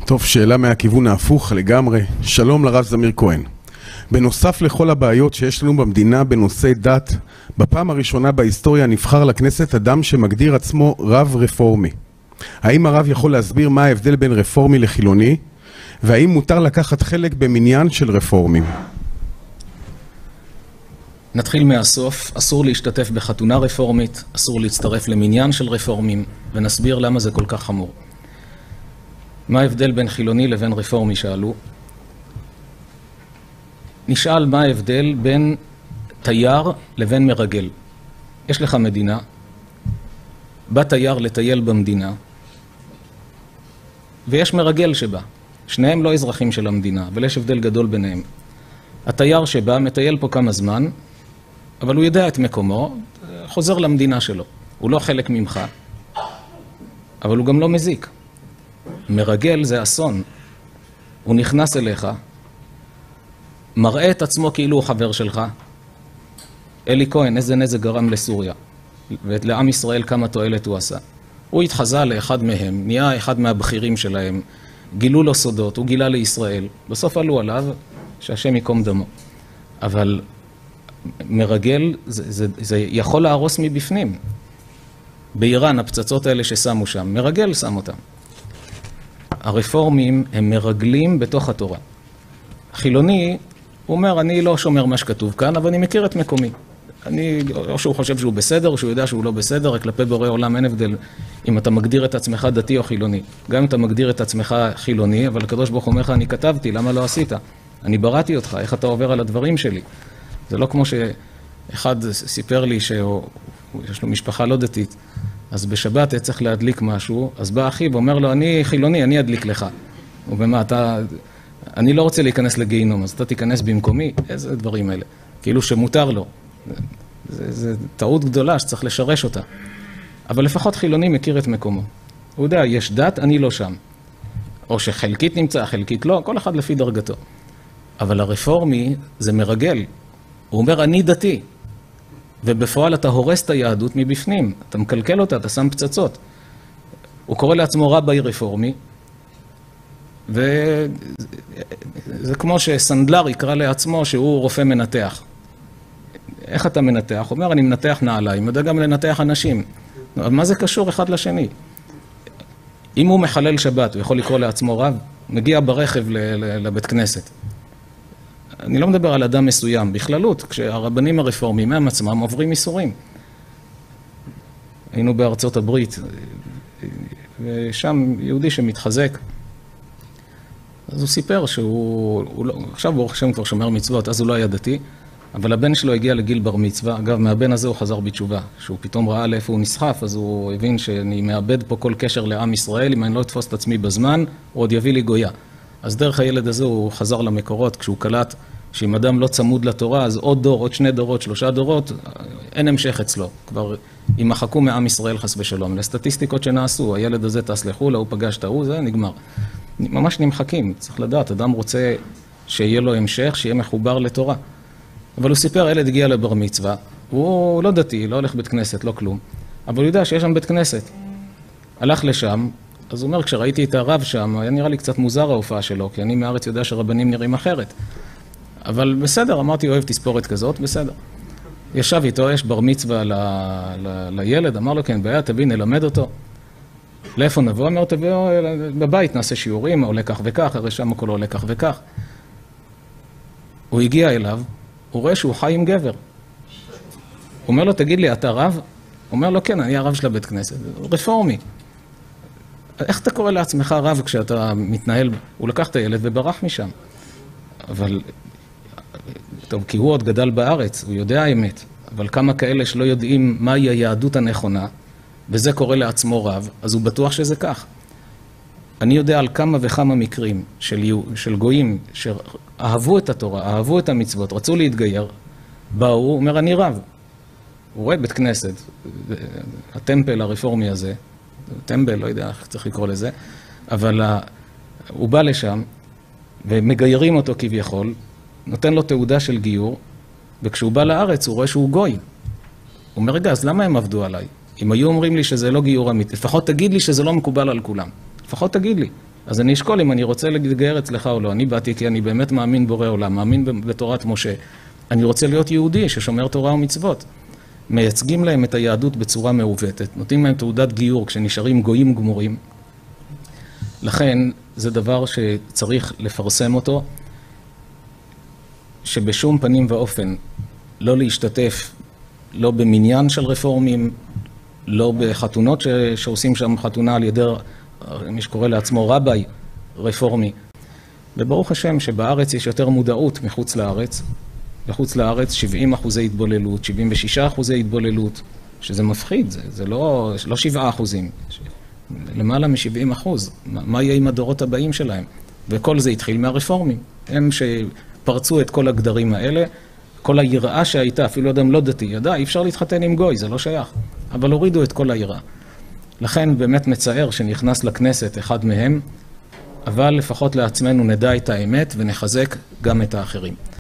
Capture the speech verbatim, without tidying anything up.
טוב, שאלה מהכיוון ההפוך לגמרי. שלום לרב זמיר כהן. בנוסף לכל הבעיות שיש לנו במדינה בנושא דת, בפעם הראשונה בהיסטוריה נבחר לכנסת אדם שמגדיר עצמו רב רפורמי. האם הרב יכול להסביר מה ההבדל בין רפורמי לחילוני, והאם מותר לקחת חלק במניין של רפורמים? נתחיל מהסוף. אסור להשתתף בחתונה רפורמית, אסור להצטרף למניין של רפורמים, ונסביר למה זה כל כך חמור. מה ההבדל בין חילוני לבין רפורמי שאלו? נשאל מה ההבדל בין תייר לבין מרגל. יש לך מדינה, בא תייר לטייל במדינה, ויש מרגל שבא. שניהם לא אזרחים של המדינה, אבל יש הבדל גדול ביניהם. התייר שבא מטייל פה כמה זמן, אבל הוא יודע את מקומו, חוזר למדינה שלו. הוא לא חלק ממך, אבל הוא גם לא מזיק. מרגל זה אסון. הוא נכנס אליך, מראה את עצמו כאילו הוא חבר שלך. אלי כהן, איזה נזק גרם לסוריה, ולעם ישראל כמה תועלת הוא עשה. הוא התחזה לאחד מהם, נהיה אחד מהבכירים שלהם, גילו לו סודות, הוא גילה לישראל. בסוף עלו עליו שהשם יקום דמו. אבל מרגל, זה, זה, זה יכול להרוס מבפנים. באיראן, הפצצות האלה ששמו שם, מרגל שם אותם. הרפורמים הם מרגלים בתוך התורה. החילוני, הוא אומר, אני לא שומר מה שכתוב כאן, אבל אני מכיר את מקומי. אני, או שהוא חושב שהוא בסדר, או שהוא יודע שהוא לא בסדר, רק כלפי בורא עולם אין הבדל אם אתה מגדיר את עצמך דתי או חילוני. גם אם אתה מגדיר את עצמך חילוני, אבל הקדוש ברוך הוא אומר לך, אני כתבתי, למה לא עשית? אני בראתי אותך, איך אתה עובר על הדברים שלי? זה לא כמו שאחד סיפר לי שיש לו משפחה לא דתית, אז בשבת צריך להדליק משהו, אז בא אחי ואומר לו, אני חילוני, אני אדליק לך. ובמה, אתה, אני לא רוצה להיכנס לגיהינום, אז אתה תיכנס במקומי, איזה דברים האלה. כאילו שמותר לו. זה, זה טעות גדולה שצריך לשרש אותה. אבל לפחות חילוני מכיר את מקומו. הוא יודע, יש דת, אני לא שם. או שחלקית נמצא, חלקית לא, כל אחד לפי דרגתו. אבל הרפורמי זה מרגל. הוא אומר, אני דתי. ובפועל אתה הורס את היהדות מבפנים. אתה מקלקל אותה, אתה שם פצצות. הוא קורא לעצמו רבי רפורמי. וזה כמו שסנדלר יקרא לעצמו שהוא רופא מנתח. איך אתה מנתח? הוא אומר, אני מנתח נעליים, יודע גם לנתח אנשים. אבל מה זה קשור אחד לשני? אם הוא מחלל שבת, הוא יכול לקרוא לעצמו רב, מגיע ברכב לבית כנסת. אני לא מדבר על אדם מסוים, בכללות, כשהרבנים הרפורמים הם עצמם עוברים איסורים. היינו בארצות הברית, ושם יהודי שמתחזק, אז הוא סיפר שהוא, הוא לא, עכשיו ברוך השם כבר שומר מצוות, אז הוא לא היה דתי, אבל הבן שלו הגיע לגיל בר מצווה. אגב, מהבן הזה הוא חזר בתשובה. שהוא פתאום ראה לאיפה הוא נסחף, אז הוא הבין שאני מאבד פה כל קשר לעם ישראל, אם אני לא אתפוס את עצמי בזמן, הוא עוד יביא לי גויה. אז דרך הילד הזה הוא חזר למקורות, כשהוא קלט שאם אדם לא צמוד לתורה, אז עוד דור, עוד שני דורות, שלושה דורות, אין המשך אצלו. כבר ימחקו מעם ישראל חס ושלום. לסטטיסטיקות שנעשו, הילד הזה תסלחו לה, הוא פגש את ההוא, זה נגמר. ממש נמחקים, צריך לדעת, אדם רוצה שיהיה לו המשך, שיהיה מחובר לתורה. אבל הוא סיפר, ילד הגיע לבר מצווה, הוא לא דתי, לא הולך בית כנסת, לא כלום, אבל הוא יודע שיש שם בית כנסת. הלך לשם, אז הוא אומר, כשראיתי את הרב שם, היה נראה לי קצת מוזר ההופעה שלו, כי אני מארץ יודע שרבנים נראים אחרת. אבל בסדר, אמרתי, אוהב תספורת כזאת, בסדר. ישב איתו, יש בר מצווה ל... ל... לילד, אמר לו, כן, בעיה, תביא, נלמד אותו. לאיפה נבוא? אמר, תביא, בבית נעשה שיעורים, עולה כך וכך, הרי שם הכל עולה כך וכך. הוא הגיע אליו, הוא רואה שהוא חי עם גבר. הוא אומר לו, תגיד לי, אתה רב? הוא אומר לו, כן, אני הרב של הבית כנסת. רפורמי. איך אתה קורא לעצמך רב כשאתה מתנהל? הוא לקח את הילד וברח משם. אבל, טוב, כי הוא עוד גדל בארץ, הוא יודע האמת. אבל כמה כאלה שלא יודעים מהי היהדות הנכונה, וזה קורא לעצמו רב, אז הוא בטוח שזה כך. אני יודע על כמה וכמה מקרים של, של גויים שאהבו את התורה, אהבו את המצוות, רצו להתגייר, באו, הוא אומר, אני רב. הוא רואה בית כנסת, הטמפל הרפורמי הזה, טמבל, לא יודע איך צריך לקרוא לזה, אבל הוא בא לשם, ומגיירים אותו כביכול, נותן לו תעודה של גיור, וכשהוא בא לארץ הוא רואה שהוא גוי. הוא אומר, רגע, אז למה הם עבדו עליי? אם היו אומרים לי שזה לא גיור אמיתי, לפחות תגיד לי שזה לא מקובל על כולם. לפחות תגיד לי. אז אני אשקול אם אני רוצה להתגייר אצלך או לא. אני באתי כי אני באמת מאמין בורא עולם, מאמין בתורת משה. אני רוצה להיות יהודי ששומר תורה ומצוות. מייצגים להם את היהדות בצורה מעוותת, נותנים להם תעודת גיור כשנשארים גויים גמורים. לכן זה דבר שצריך לפרסם אותו, שבשום פנים ואופן לא להשתתף, לא במניין של רפורמים, לא בחתונות ש... שעושים שם חתונה על ידי מי שקורא לעצמו רבי רפורמי. וברוך השם שבארץ יש יותר מודעות מחוץ לארץ. בחוץ לארץ שבעים אחוזי התבוללות, שבעים ושישה אחוזי התבוללות, שזה מפחיד, זה, זה לא, לא שבעה אחוזים, למעלה מ-שבעים אחוז. מה, מה יהיה עם הדורות הבאים שלהם? וכל זה התחיל מהרפורמים. הם שפרצו את כל הגדרים האלה, כל היראה שהייתה, אפילו אדם לא דתי, ידע, אי אפשר להתחתן עם גוי, זה לא שייך. אבל הורידו את כל היראה. לכן באמת מצער שנכנס לכנסת אחד מהם, אבל לפחות לעצמנו נדע את האמת ונחזק גם את האחרים.